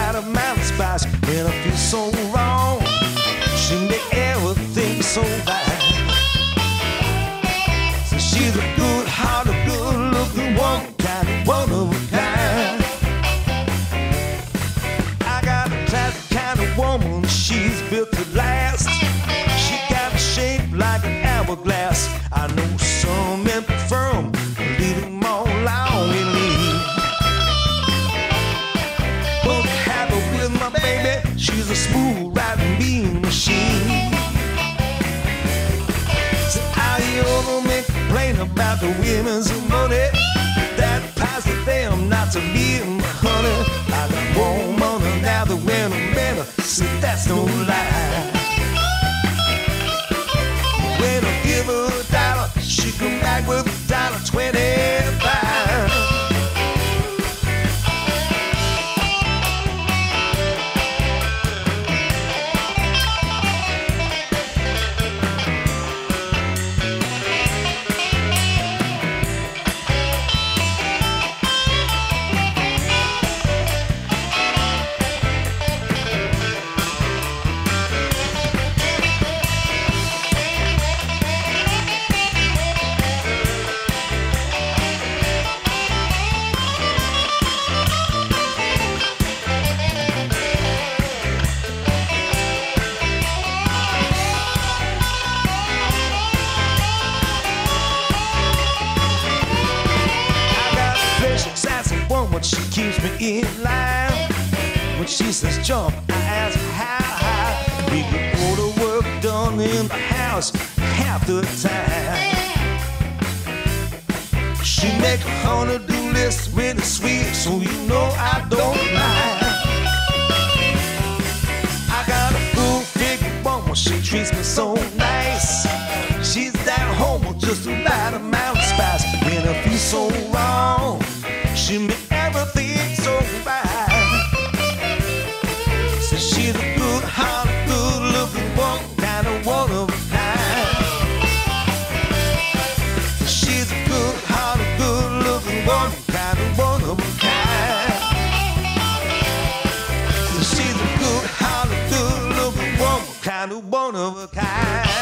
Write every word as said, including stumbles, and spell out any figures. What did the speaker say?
light of mountain spice. When I feel so wrong, she make everything so right. So she's a good-hearted, good-looking woman, kind of one of a kind. I got a classic kind of woman, she's built to last. She got a shape like an hourglass. I know some men prefer 'em, leave them all long and lean. But happy with my baby, she's a smooth riding mean machine. So I hear them men complain about the women's money, that applies to them, not to me and my honey. I got more money now than when I'm better, so that's no lie. When I give her a dollar, she come back with a dollar twenty-five. Fleshy Sassy woman, she keeps me in line. When she says jump, I ask how high. We get all the work done in the house half the time. She make a honey-do list really sweet, so you know I don't mind. I got a full-figured woman, she treats me so nice. She's that homo, just a right amount of spice. When I feel so wrong, she make everything so right. So she's a good-hearted, good-looking woman, kind of one of a kind. So she's a good-hearted, good-looking woman, kind of one of a kind. So she's a good-hearted, good-looking woman, kind of one of a kind.